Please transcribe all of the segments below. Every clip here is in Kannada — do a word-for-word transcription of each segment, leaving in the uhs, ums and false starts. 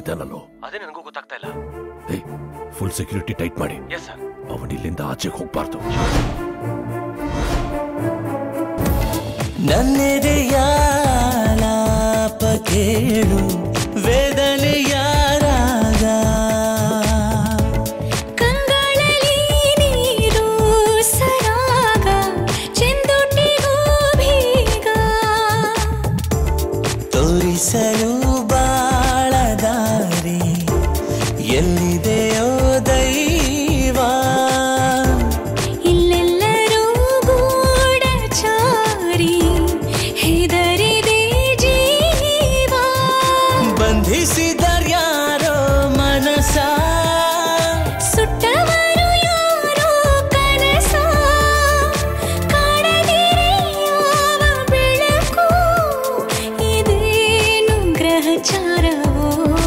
ಇದ್ದಾನಲ್ಲೋ, ಅದೇ ನನಗೂ ಗೊತ್ತಾಗ್ತಾ ಇಲ್ಲ. ಏಯ್, ಫುಲ್ ಸೆಕ್ಯೂರಿಟಿ ಟೈಟ್ ಮಾಡಿ. Yes sir. ಅವನು ಇಲ್ಲಿಂದ ಆಚೆಗೆ ಹೋಗ್ಬಾರ್ದು. ನನ್ನೆದೆಯ ಲಾಪ ಕೇಳು ವೇದನೆಯ ರಾಗ, ಕಂಗಳಲ್ಲಿ ನೀರು ಸರಾಗ, ಚೆಂದುಟಿಗೂ ಬೀಗ ತೋರಿಸಲು ಬಾಳದಾರಿ ಎಲ್ಲಿದೆಯೋ ದೈವ, ಇಲ್ಲೆಲ್ಲರೂ ಗೂಢಚಾರಿ ಹೆದರಿದೆ ಜೀವ, ಬಂಧಿಸಿದರ್ಯಾರೋ ಮನಸ, ಸುಟ್ಟವರು ಯಾರೋ ಕನಸ, ಕಾಣದಿರೆ ಯಾವ ಬೆಳಕು, ಇದೇನು ಗ್ರಹಚಾರವೋ,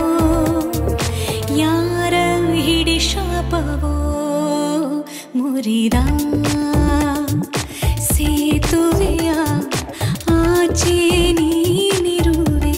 ಯಾರ ಹಿಡಿ ಶಾಪವೋ, ಮುರಿದ ಸೇತುವೆಯ ಆಚೆ ನೀನಿರುವೆ.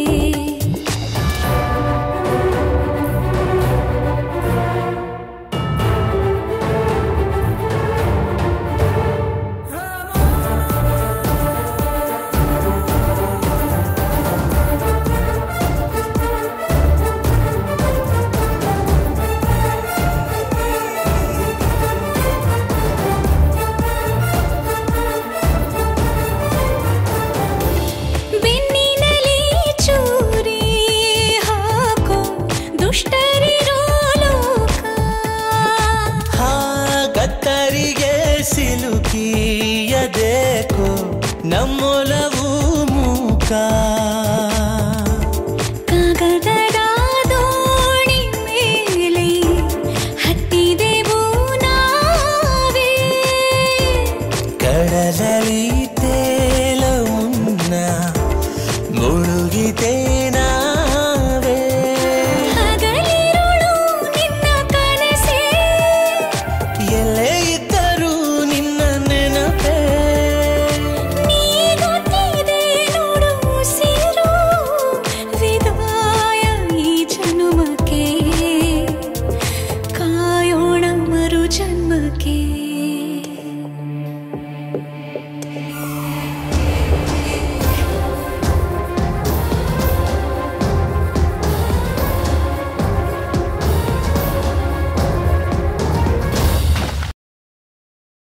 ಬೆನ್ನಿನಲ್ಲಿ ಚೂರಿ ಹಾಕೋ ದುಷ್ಟರಿರೋ ಲೋಕ, ಹಾಗತ್ತರಿಗೆ ಸಿಲುಕಿಯದೇಕೋ ನಮ್ಮೊಲವು ಮೂಕ.